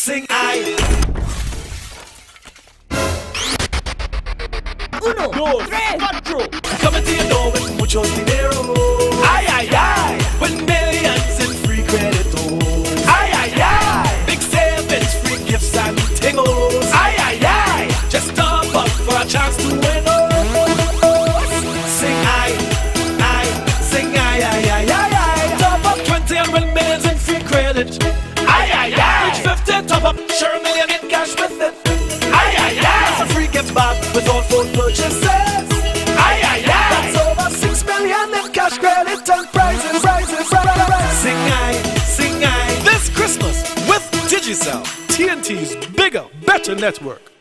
Sing I. Uno, Dos, tres. cuatro. Coming to your door with mucho dinero. Ay, ay, ay. With millions in free credit. Ay, ay, ay. Big savings, free gifts and tingles. Ay, ay, ay. Just top up for a chance to win. Sing I. Sing I, ay, ay, ay, ay. Top up 20 and win millions in free credit. Ay, ay, ay. Reach 50, top up, share a million in cash with it. Ay, ay, ay. That's a free gift back with all phone purchases. Ay, ay, ay. That's over 6 million in cash credit and prizes. Sing I. This Christmas with Digicel, TNT's bigger, better network.